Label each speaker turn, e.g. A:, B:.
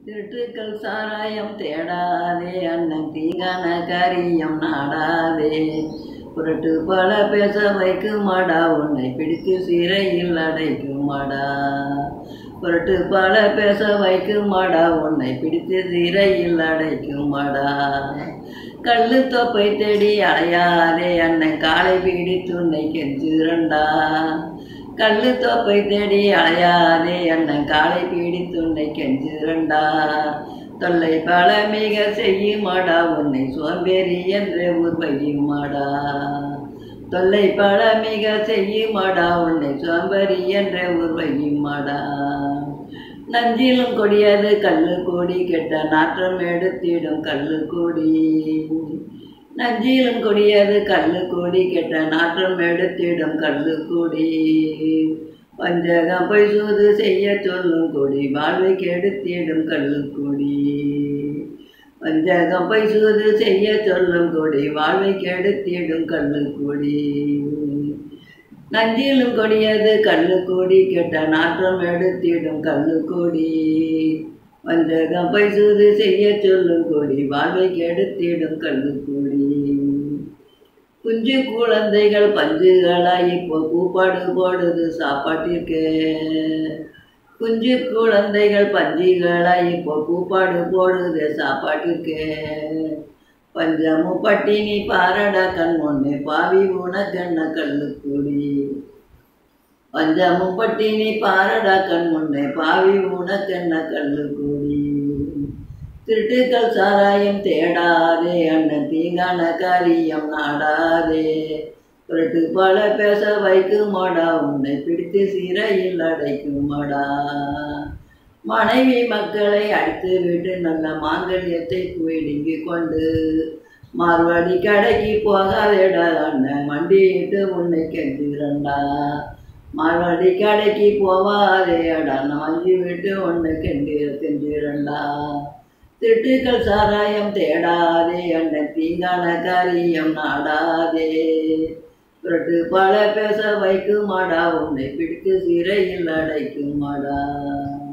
A: திருட்டுக்கள் சாராயம் தேடாதே, அண்ணன் தீங்கான காரியம் நாடாதே. புரட்டு பல பேச வைக்குமாடா, உன்னை பிடித்து சிறையில் அடைக்குமாடா. புரட்டு பல பேச வைக்குமாடா, உன்னை பிடித்து சிறையில் அடைக்குமாடா. கல்லு தொப்பை தேடி அலையாதே, அண்ணன் காலை பிடித்து உன்னை கெஞ்சுரண்டா. கல்லு தொப்பை தேடி அலையாதே, அண்ணன் காலை பிடித்து உன்னை கெஞ்சுரண்டா. தொல்லை பல மிக செய்யுமாடா, உன்னை சோம்பேறி என்றே உருவையுமாடா. தொல்லை பல மிக செய்யுமாடா, உன்னை சோம்பேறி என்றே உருவையுமாடா. நஞ்சிலும் கொடியது கல்லு கூடி, கெட்ட நாற்றம் எடுத்திடும் கல்லு கூடி. நஞ்சிலும் கொடியது கல்லு கூடி, கெட்ட நாற்றம் எடுத்திடும் கல்லு கூடி. வஞ்சகம் பொய் சூது செய்ய சொல்லும் கொடி, வாழ்வை கெடுத்திடும் கல்லு கூடி. வஞ்சகம் பொய் சூது செய்ய சொல்லும் கொடி, வாழ்வை கெடுத்திடும் கல்லு கூடி. நஞ்சிலும் கொடியது கல்லு கூடி, கெட்ட நாற்றம் எடுத்திடும் கல்லு கூடி. வஞ்சகம் பொய் சூது செய்ய சொல்லும் கொடி, வாழ்வை கெடுத்திடும் கல்லு கூடி. குஞ்சு குழந்தைகள் பஞ்சுகளாய் இப்போ கூப்பாடு போடுது சாப்பாட்டிற்கு. குஞ்சு குழந்தைகள் பஞ்சுகளாய் இப்போ கூப்பாடு போடுது சாப்பாட்டிற்கு. பஞ்சமும் பட்டினி பாரடா கண் முன்னே, பாவி உனக்கென்ன கல்லு கூடி. பஞ்சமும் பட்டினி பாரடா கண் முன்னே, பாவி உனக்கென்ன கல்லு கூடி. திருட்டுக்கள் சாராயம் தேடாதே, அண்ணன் தீங்கான காரியம் நாடாதே. புரட்டு பல பேச வைக்குமாடா, உன்னை பிடித்து சிறையில் அடைக்குமாடா. மனைவி மக்களை அடித்து விட்டு நல்ல மாங்கல்யத்தை பிடுங்கி கொண்டு, மார்வாடி கடைக்கு போகாதேடா அண்ணன், மண்டியிட்டு உன்னை கெஞ்சுகிறண்டா. மார்வாடி கடைக்கு போவாதேடா, மஞ்சி விட்டு உன்னை கெஞ்சுகிறண்டா. திருட்டுக்கள் சாராயம் தேடாதே, அண்ணன் தீங்கான காரியம் நாடாதே. புரட்டு பல பேச வைக்குமாடா, உன்னை பிடித்து சிறையில் அடைக்குமாடா.